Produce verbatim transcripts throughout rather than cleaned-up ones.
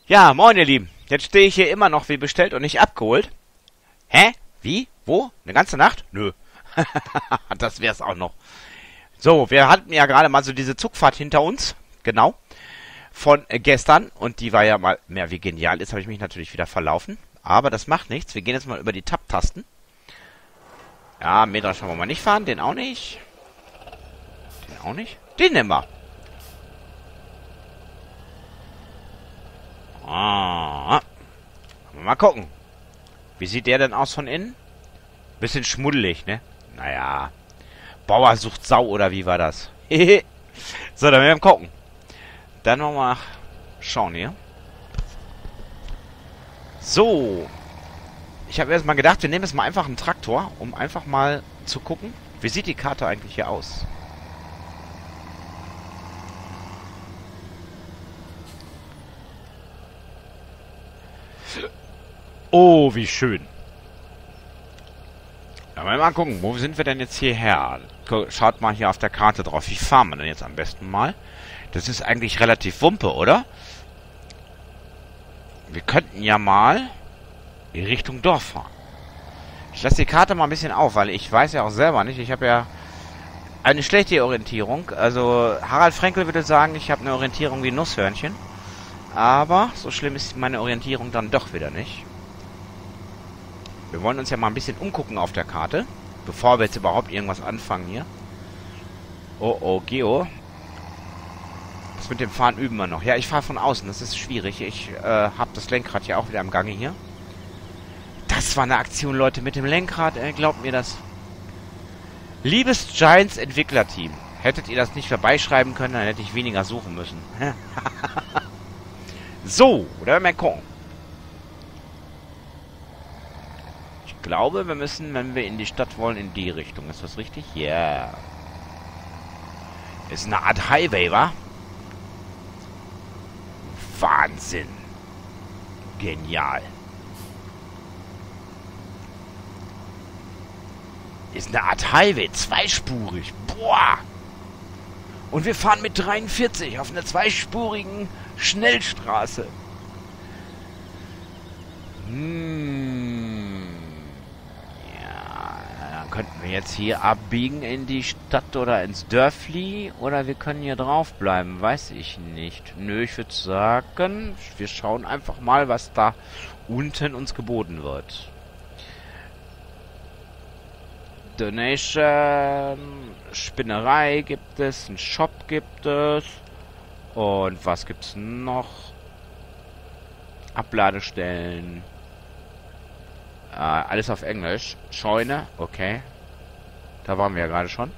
Ja, moin ihr Lieben. Jetzt stehe ich hier immer noch wie bestellt und nicht abgeholt. Hä? Wie? Wo? Eine ganze Nacht? Nö. Das wär's auch noch. So, wir hatten ja gerade mal so diese Zugfahrt hinter uns. Genau. Von äh, gestern. Und die war ja mal mehr wie genial. Jetzt habe ich mich natürlich wieder verlaufen. Aber das macht nichts. Wir gehen jetzt mal über die Tab-Tasten. Ja, Metra schauen wir mal nicht fahren. Den auch nicht. Den auch nicht. Den nehmen wir. Ah. Mal gucken. Wie sieht der denn aus von innen? Bisschen schmuddelig, ne? Naja. Bauer sucht Sau, oder wie war das? So, dann werden wir gucken. Dann nochmal schauen hier. So. Ich habe erst mal gedacht, wir nehmen jetzt mal einfach einen Traktor, um einfach mal zu gucken, wie sieht die Karte eigentlich hier aus? Oh, wie schön. Ja, mal gucken, wo sind wir denn jetzt hierher? Schaut mal hier auf der Karte drauf. Wie fahren wir denn jetzt am besten mal? Das ist eigentlich relativ Wumpe, oder? Wir könnten ja mal in Richtung Dorf fahren. Ich lasse die Karte mal ein bisschen auf, weil ich weiß ja auch selber nicht. Ich habe ja eine schlechte Orientierung. Also Harald Frenkel würde sagen, ich habe eine Orientierung wie ein Nusshörnchen. Aber so schlimm ist meine Orientierung dann doch wieder nicht. Wir wollen uns ja mal ein bisschen umgucken auf der Karte, bevor wir jetzt überhaupt irgendwas anfangen hier. Oh, oh, Geo. Das mit dem Fahren üben wir noch. Ja, ich fahre von außen, das ist schwierig. Ich äh, habe das Lenkrad ja auch wieder am Gange hier. Das war eine Aktion, Leute, mit dem Lenkrad, äh, glaubt mir das. Liebes Giants Entwicklerteam, hättet ihr das nicht vorbeischreiben können, dann hätte ich weniger suchen müssen. So, oder mal gucken. Ich glaube, wir müssen, wenn wir in die Stadt wollen, in die Richtung. Ist das richtig? Ja. Yeah. Ist eine Art Highway, wa? Wahnsinn. Genial. Ist eine Art Highway, zweispurig. Boah. Und wir fahren mit dreiundvierzig auf einer zweispurigen Schnellstraße. Hm. Ja, dann könnten wir jetzt hier abbiegen in die Stadt oder ins Dörfli. Oder wir können hier drauf bleiben, weiß ich nicht. Nö, ich würde sagen, wir schauen einfach mal, was da unten uns geboten wird. Donation, Spinnerei gibt es, einen Shop gibt es. Und was gibt's noch? Abladestellen. Äh, alles auf Englisch. Scheune, okay. Da waren wir ja gerade schon.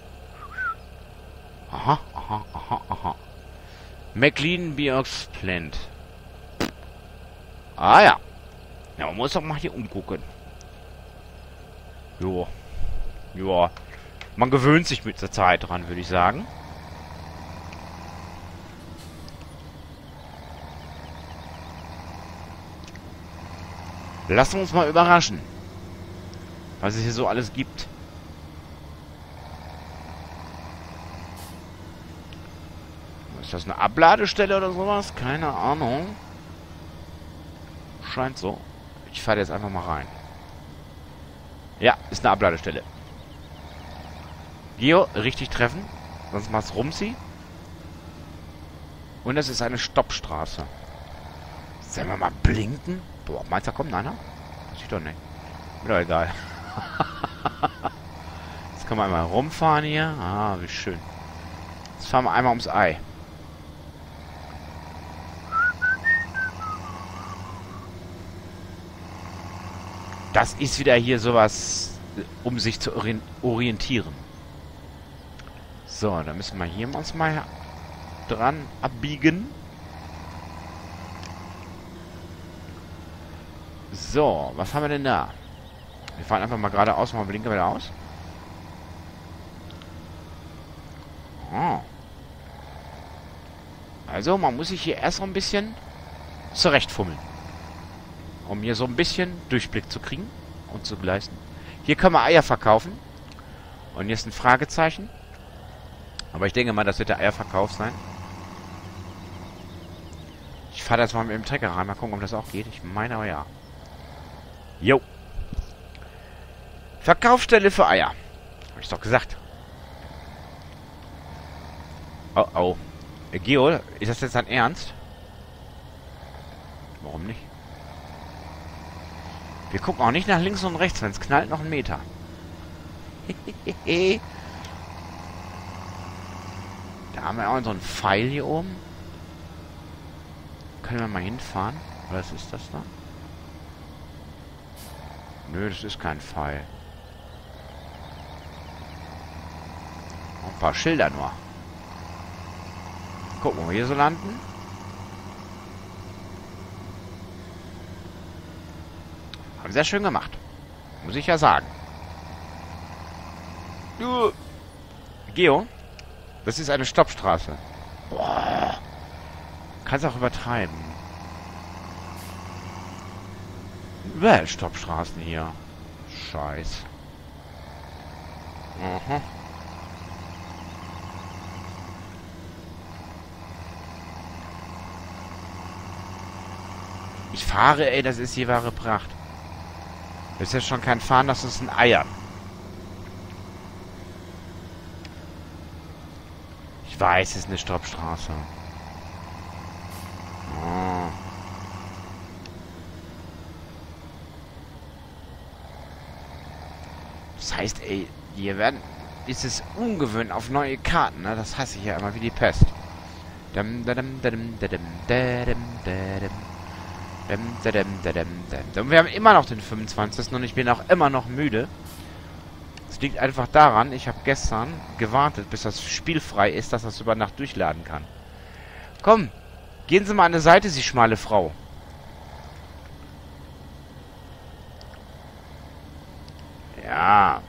Aha, aha, aha, aha. McLean Biox Plant. Ah ja. Ja, man muss doch mal hier umgucken. Jo. Ja. Man gewöhnt sich mit der Zeit dran, würde ich sagen. Lassen wir uns mal überraschen, was es hier so alles gibt. Ist das eine Abladestelle oder sowas? Keine Ahnung. Scheint so. Ich fahre jetzt einfach mal rein. Ja, ist eine Abladestelle. Geo, richtig treffen. Sonst machst Rumsi. Und es ist eine Stoppstraße. Sollen wir mal blinken? Boah, meinst du, da kommt einer? Sieht doch nicht. Mir doch egal. Jetzt können wir einmal rumfahren hier. Ah, wie schön. Jetzt fahren wir einmal ums Ei. Das ist wieder hier sowas, um sich zu orientieren. So, dann müssen wir hier uns mal dran abbiegen. So, was haben wir denn da? Wir fahren einfach mal geradeaus, mal blinken wieder aus. Oh. Also, man muss sich hier erst noch ein bisschen zurechtfummeln. Um hier so ein bisschen Durchblick zu kriegen und zu leisten. Hier können wir Eier verkaufen. Und hier ist ein Fragezeichen. Aber ich denke mal, das wird der Eierverkauf sein. Ich fahre das mal mit dem Trecker rein. Mal gucken, ob das auch geht. Ich meine aber ja. Jo. Verkaufsstelle für Eier. Hab ich doch gesagt. Oh, oh. Äh, Geo, ist das jetzt dein Ernst? Warum nicht? Wir gucken auch nicht nach links und rechts, wenn es knallt, noch einen Meter. Da haben wir auch so einen Pfeil hier oben. Können wir mal hinfahren? Was ist das da? Nö, das ist kein Pfeil. Ein paar Schilder nur. Gucken, wo wir hier so landen. Haben sehr schön gemacht. Muss ich ja sagen. Du. Geo, das ist eine Stoppstraße. Boah. Kannst auch übertreiben. Überall Stoppstraßen hier. Scheiß. Aha. Ich fahre, ey, das ist hier wahre Pracht. Das ist ja schon kein Fahren, das ist ein Eiern. Ich weiß, es ist eine Stoppstraße. Oh. Das heißt, ey, hier werden... Ist es ungewöhnt auf neue Karten, ne? Das hasse ich ja immer wie die Pest. Dum, dadum, dadum, dadum, dadum, dadum. Und wir haben immer noch den fünfundzwanzigsten und ich bin auch immer noch müde. Es liegt einfach daran, ich habe gestern gewartet, bis das Spiel frei ist, dass das über Nacht durchladen kann. Komm, gehen Sie mal an die Seite, Sie schmale Frau. Ja.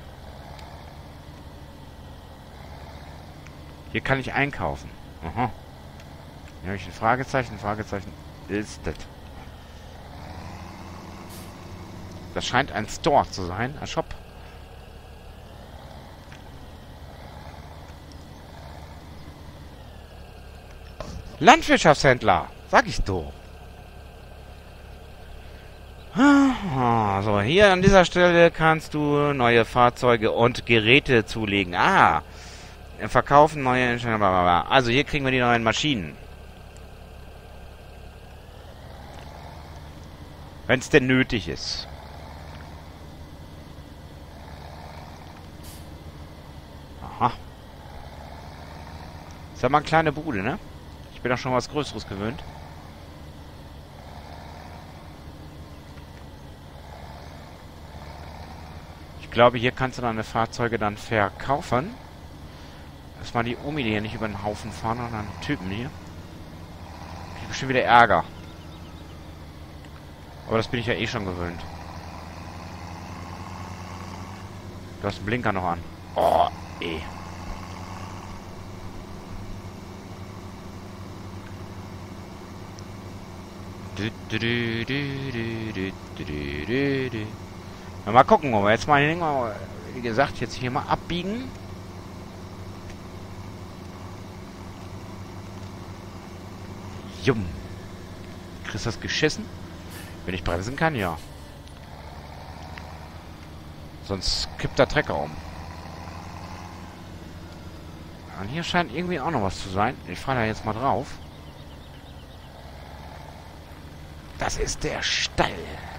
Hier kann ich einkaufen. Aha. Hier habe ich ein Fragezeichen, ein Fragezeichen. Ist das? Das scheint ein Store zu sein, ein Shop. Landwirtschaftshändler, sag ich doch. So, hier an dieser Stelle kannst du neue Fahrzeuge und Geräte zulegen. Ah, verkaufen neue... Also hier kriegen wir die neuen Maschinen. Wenn es denn nötig ist. Aha. Ist ja mal eine kleine Bude, ne? Ich bin doch schon was Größeres gewöhnt. Ich glaube, hier kannst du deine Fahrzeuge dann verkaufen. Erstmal die Omi, die hier nicht über den Haufen fahren, sondern Typen hier. Ich krieg bestimmt wieder Ärger. Aber das bin ich ja eh schon gewöhnt. Du hast einen Blinker noch an. Oh, eh. Ja, mal gucken, ob wir jetzt mal, wie gesagt, jetzt hier mal abbiegen. Jumm. Kriegst du das geschissen? Wenn ich bremsen kann, ja. Sonst kippt der Trecker um. Und hier scheint irgendwie auch noch was zu sein. Ich fahre da jetzt mal drauf. Das ist der Stall.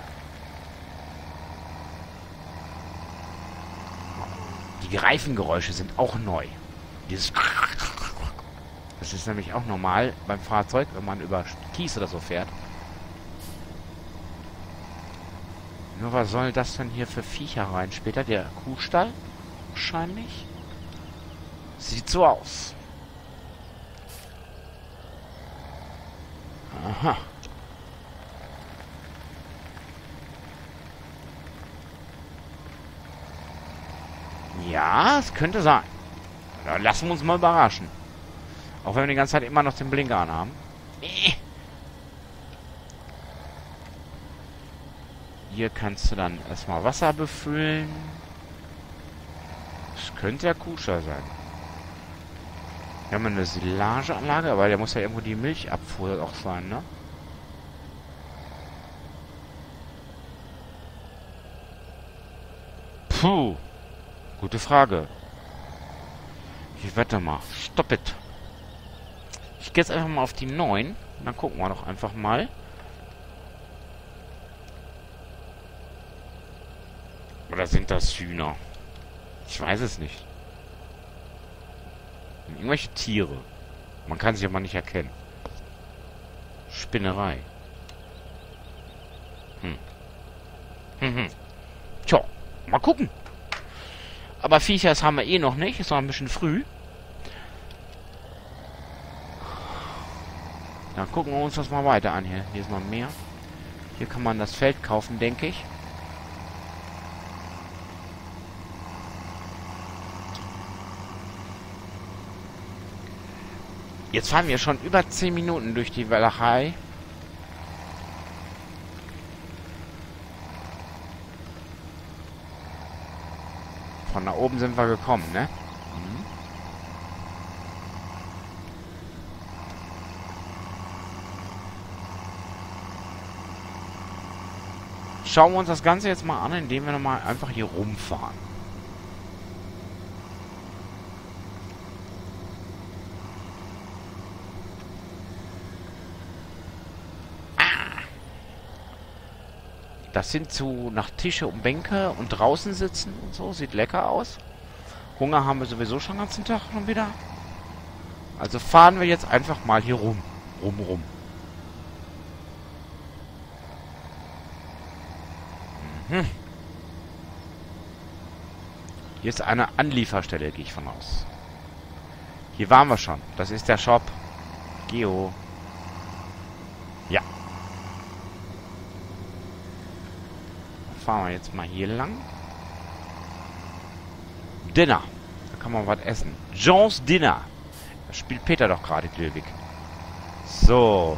Die Reifengeräusche sind auch neu. Dieses... Das ist nämlich auch normal beim Fahrzeug, wenn man über Kies oder so fährt. Nur was soll das denn hier für Viecher rein? Später der Kuhstall? Wahrscheinlich. Sieht so aus. Aha. Ja, es könnte sein. Dann lassen wir uns mal überraschen. Auch wenn wir die ganze Zeit immer noch den Blinker anhaben. Hier kannst du dann erstmal Wasser befüllen. Das könnte ja Kuhstall sein. Wir haben eine Silageanlage, aber der muss ja irgendwo die Milchabfuhr auch sein, ne? Puh. Gute Frage. Ich wette mal. Stop it. Ich gehe jetzt einfach mal auf die neun. Dann gucken wir doch einfach mal. Oder sind das Hühner? Ich weiß es nicht. Irgendwelche Tiere. Man kann sie aber nicht erkennen. Spinnerei. Hm. Hm, hm. Tja, mal gucken. Aber Viechers haben wir eh noch nicht. Ist noch ein bisschen früh. Dann gucken wir uns das mal weiter an hier. Hier ist noch mehr. Hier kann man das Feld kaufen, denke ich. Jetzt fahren wir schon über zehn Minuten durch die Walachei. Von da oben sind wir gekommen, ne? Mhm. Schauen wir uns das Ganze jetzt mal an, indem wir nochmal einfach hier rumfahren. Das sind so nach Tische und Bänke und draußen sitzen und so. Sieht lecker aus. Hunger haben wir sowieso schon den ganzen Tag schon wieder. Also fahren wir jetzt einfach mal hier rum. Rum, rum. Mhm. Hier ist eine Anlieferstelle, gehe ich von aus. Hier waren wir schon. Das ist der Shop. Geo. Ja. Fahren wir jetzt mal hier lang. Dinner. Da kann man was essen. John's Dinner. Da spielt Peter doch gerade Glöwig. So.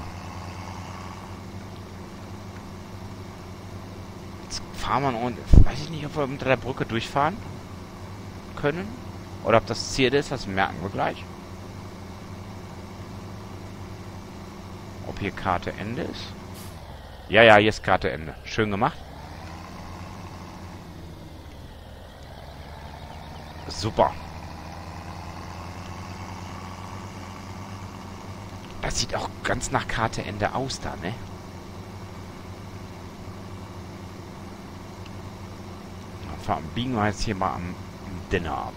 Jetzt fahren wir und weiß ich nicht, ob wir unter der Brücke durchfahren können. Oder ob das Ziel ist, das merken wir gleich. Ob hier Karte Ende ist. Ja, ja, hier ist Karte Ende. Schön gemacht. Super. Das sieht auch ganz nach Karte Ende aus da, ne? Dann biegen wir jetzt hier mal am Dinner ab.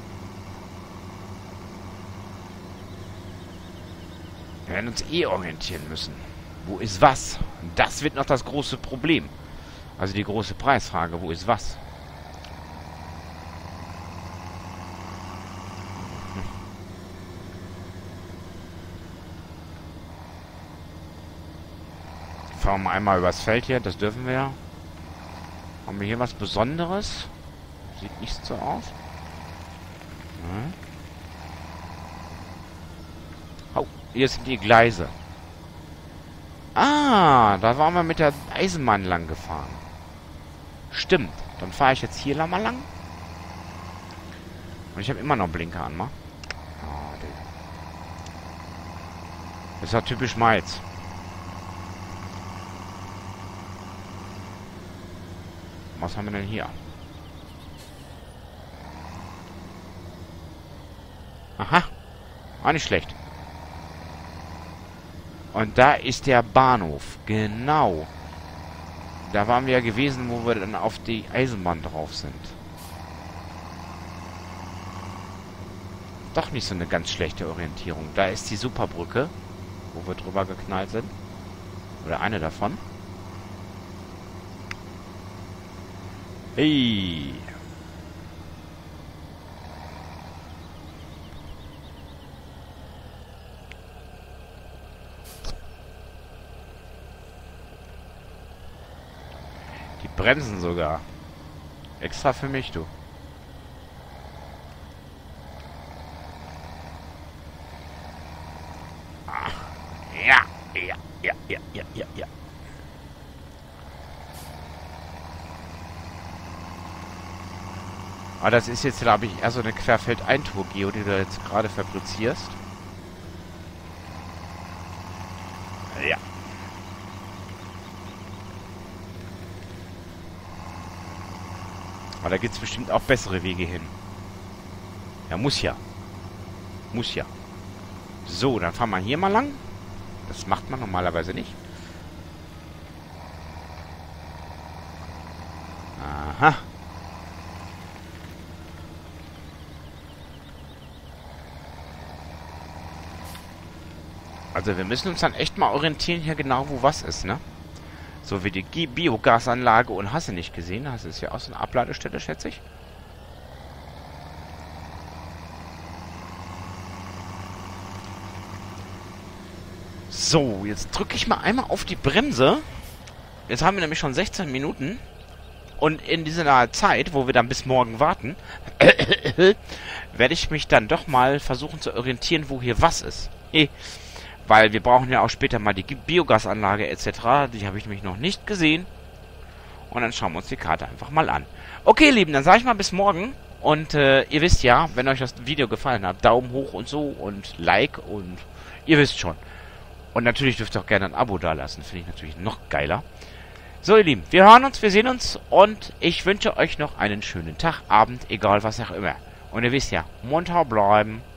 Wir werden uns eh orientieren müssen. Wo ist was? Das wird noch das große Problem. Also die große Preisfrage. Wo ist was? Fahren wir einmal übers Feld hier, das dürfen wir ja. Haben wir hier was Besonderes? Sieht nicht so aus. Hm. Oh, hier sind die Gleise. Ah, da waren wir mit der Eisenbahn lang gefahren. Stimmt, dann fahre ich jetzt hier lang mal lang. Und ich habe immer noch Blinker an, ma. Oh, das ist ja typisch Mainz. Was haben wir denn hier? Aha. Auch nicht schlecht. Und da ist der Bahnhof. Genau. Da waren wir ja gewesen, wo wir dann auf die Eisenbahn drauf sind. Doch nicht so eine ganz schlechte Orientierung. Da ist die Superbrücke, wo wir drüber geknallt sind. Oder eine davon. Hey. Die bremsen sogar. Extra für mich, du. Ah. Ja, ja, ja, ja, ja, ja, ja. Aber das ist jetzt, glaube ich, eher so eine Querfeldeintour, Geo, die du jetzt gerade fabrizierst. Ja. da gibt es bestimmt auch bessere Wege hin. Ja, muss ja. Muss ja. So, dann fahren wir hier mal lang. Das macht man normalerweise nicht. Aha. Also wir müssen uns dann echt mal orientieren hier genau, wo was ist, ne? So wie die Gi- Biogasanlage und hast du nicht gesehen. Das ist ja auch so eine Abladestelle, schätze ich. So, jetzt drücke ich mal einmal auf die Bremse. Jetzt haben wir nämlich schon sechzehn Minuten. Und in dieser Zeit, wo wir dann bis morgen warten, werde ich mich dann doch mal versuchen zu orientieren, wo hier was ist. Weil wir brauchen ja auch später mal die Biogasanlage et cetera. Die habe ich nämlich noch nicht gesehen. Und dann schauen wir uns die Karte einfach mal an. Okay, ihr Lieben, dann sage ich mal bis morgen. Und äh, ihr wisst ja, wenn euch das Video gefallen hat, Daumen hoch und so und Like und ihr wisst schon. Und natürlich dürft ihr auch gerne ein Abo dalassen. Finde ich natürlich noch geiler. So, ihr Lieben, wir hören uns, wir sehen uns. Und ich wünsche euch noch einen schönen Tag, Abend, egal was auch immer. Und ihr wisst ja, munter bleiben.